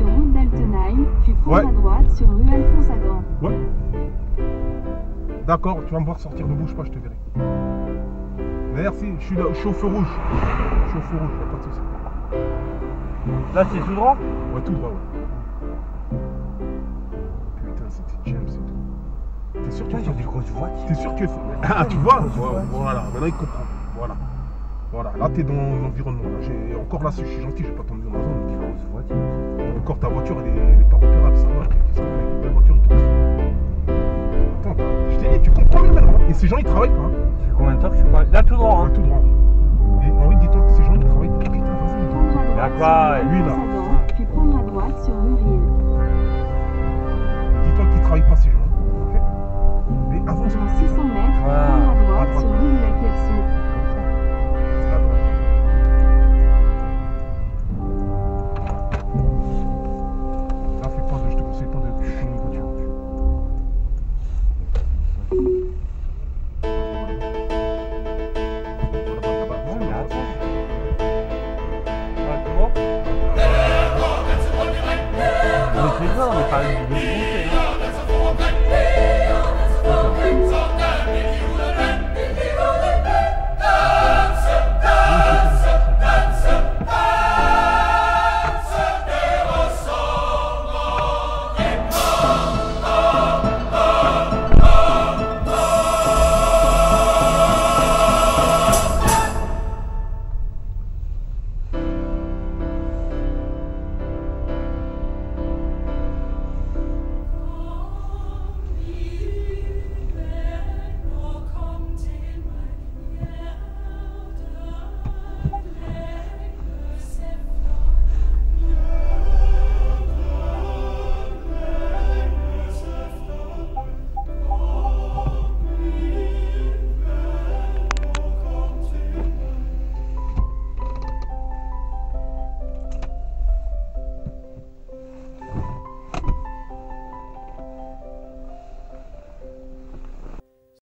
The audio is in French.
sur route d'Altenheim, puis prendre Ouais. à droite sur rue Alphonse Adam. Ouais. D'accord, tu vas me voir sortir, ne bouge pas, je te verrai. Merci, je suis au feu rouge. Je suis au feu rouge, pas de soucis. Là, c'est tout droit? Ouais, tout droit, ouais. Putain, c'était James et tout. T'es sûr que Putain, il y a des grosses voitures. T'es sûr que... Ah, tu vois? Voilà, maintenant il comprend. Voilà. Voilà, là t'es dans l'environnement. Encore là, si je suis gentil, je vais pas t'emmener dans la zone. Des grosses voitures. Encore ta voiture, elle est pas repérable, ça va. Qu'est-ce qu'on fait avec une belle voiture, il te Attends, je t'ai dit, tu comprends mieux maintenant. Et ces gens, ils travaillent pas. Hein. Ça fait combien de temps que je suis pas... Là, tout droit, Ouais, hein. tout droit. Et Henri, dis-toi que ces gens, ils travaillent pas. Putain, vas-y. Prendre à droite D'accord, sur rue lui, là. Alphonse Adam.